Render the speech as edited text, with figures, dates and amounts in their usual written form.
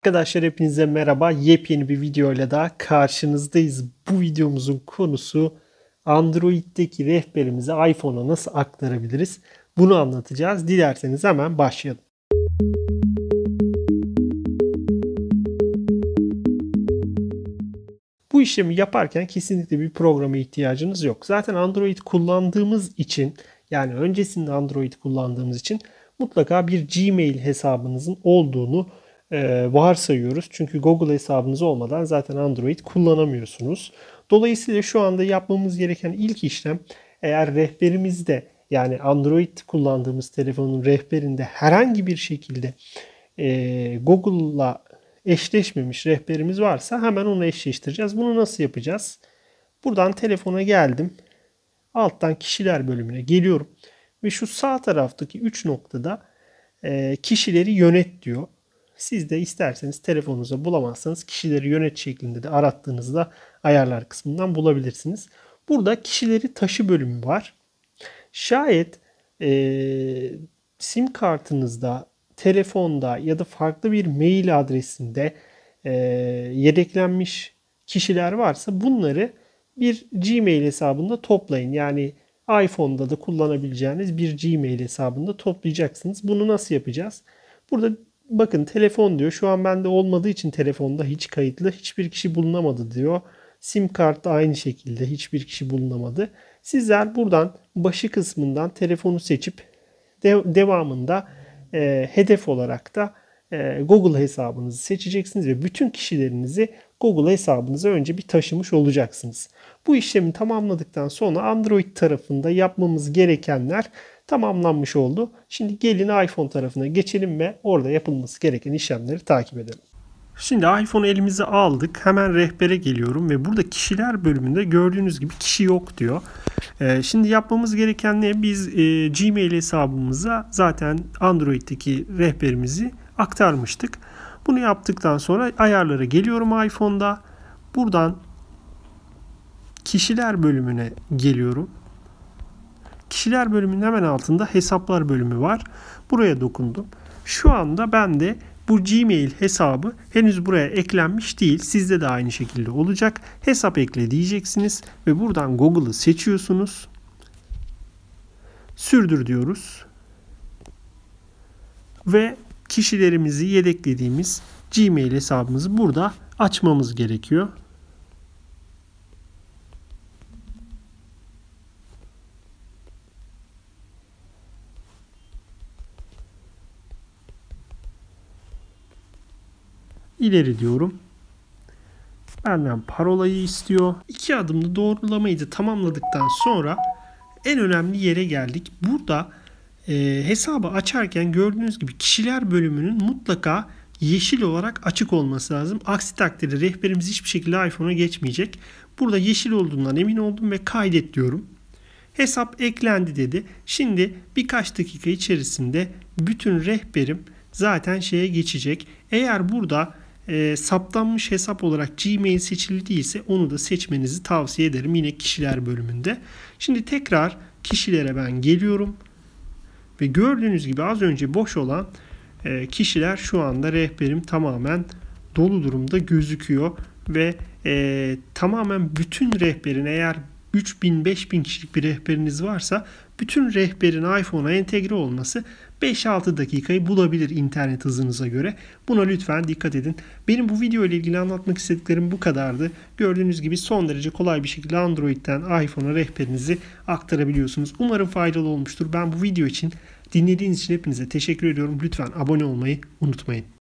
Arkadaşlar hepinize merhaba. Yepyeni bir video ile daha karşınızdayız. Bu videomuzun konusu Android'deki rehberimizi iPhone'a nasıl aktarabiliriz? Bunu anlatacağız. Dilerseniz hemen başlayalım. Bu işlemi yaparken kesinlikle bir programa ihtiyacınız yok. Zaten Android kullandığımız için, yani öncesinde Android kullandığımız için mutlaka bir Gmail hesabınızın olduğunu varsayıyoruz. Çünkü Google hesabınız olmadan zaten Android kullanamıyorsunuz. Dolayısıyla şu anda yapmamız gereken ilk işlem, eğer rehberimizde, yani Android kullandığımız telefonun rehberinde herhangi bir şekilde Google'la eşleşmemiş rehberimiz varsa hemen onu eşleştireceğiz. Bunu nasıl yapacağız? Buradan telefona geldim. Alttan kişiler bölümüne geliyorum. Ve şu sağ taraftaki 3 noktada kişileri yönet diyor. Siz de isterseniz telefonunuza bulamazsanız kişileri yönet şeklinde de arattığınızda ayarlar kısmından bulabilirsiniz. Burada kişileri taşı bölümü var. Şayet sim kartınızda, telefonda ya da farklı bir mail adresinde yedeklenmiş kişiler varsa bunları bir Gmail hesabında toplayın. Yani iPhone'da da kullanabileceğiniz bir Gmail hesabında toplayacaksınız. Bunu nasıl yapacağız? Burada bakın telefon diyor. Şu an bende olmadığı için telefonda hiç kayıtlı hiçbir kişi bulunamadı diyor. Sim kartı aynı şekilde hiçbir kişi bulunamadı. Sizler buradan başı kısmından telefonu seçip devamında hedef olarak da Google hesabınızı seçeceksiniz ve bütün kişilerinizi Google hesabınıza önce bir taşımış olacaksınız. Bu işlemi tamamladıktan sonra Android tarafında yapmamız gerekenler tamamlanmış oldu. Şimdi gelin iPhone tarafına geçelim ve orada yapılması gereken işlemleri takip edelim. Şimdi iPhone elimize aldık. Hemen rehbere geliyorum ve burada kişiler bölümünde gördüğünüz gibi kişi yok diyor. Şimdi yapmamız gereken ne? Biz Gmail hesabımıza zaten Android'deki rehberimizi aktarmıştık. Bunu yaptıktan sonra ayarlara geliyorum iPhone'da. Buradan kişiler bölümüne geliyorum. Kişiler bölümünün hemen altında hesaplar bölümü var. Buraya dokundum. Şu anda bende bu Gmail hesabı henüz buraya eklenmiş değil. Sizde de aynı şekilde olacak. Hesap ekle diyeceksiniz ve buradan Google'ı seçiyorsunuz. Sürdür diyoruz. Ve kişilerimizi yedeklediğimiz Gmail hesabımızı burada açmamız gerekiyor. İleri diyorum. Benden parolayı istiyor. 2 adımlı doğrulamayı da tamamladıktan sonra en önemli yere geldik. Burada hesabı açarken gördüğünüz gibi kişiler bölümünün mutlaka yeşil olarak açık olması lazım. Aksi takdirde rehberimiz hiçbir şekilde iPhone'a geçmeyecek. Burada yeşil olduğundan emin oldum ve kaydet diyorum. Hesap eklendi dedi. Şimdi birkaç dakika içerisinde bütün rehberim zaten şeye geçecek. Eğer burada saptanmış hesap olarak Gmail seçili değilse onu da seçmenizi tavsiye ederim. Yine kişiler bölümünde. Şimdi tekrar kişilere ben geliyorum. Ve gördüğünüz gibi az önce boş olan kişiler şu anda rehberim tamamen dolu durumda gözüküyor. Ve tamamen bütün rehberin, eğer 3000-5000 kişilik bir rehberiniz varsa bütün rehberin iPhone'a entegre olması 5-6 dakikayı bulabilir internet hızınıza göre. Buna lütfen dikkat edin. Benim bu video ile ilgili anlatmak istediklerim bu kadardı. Gördüğünüz gibi son derece kolay bir şekilde Android'den iPhone'a rehberinizi aktarabiliyorsunuz. Umarım faydalı olmuştur. Ben bu video için dinlediğiniz için hepinize teşekkür ediyorum. Lütfen abone olmayı unutmayın.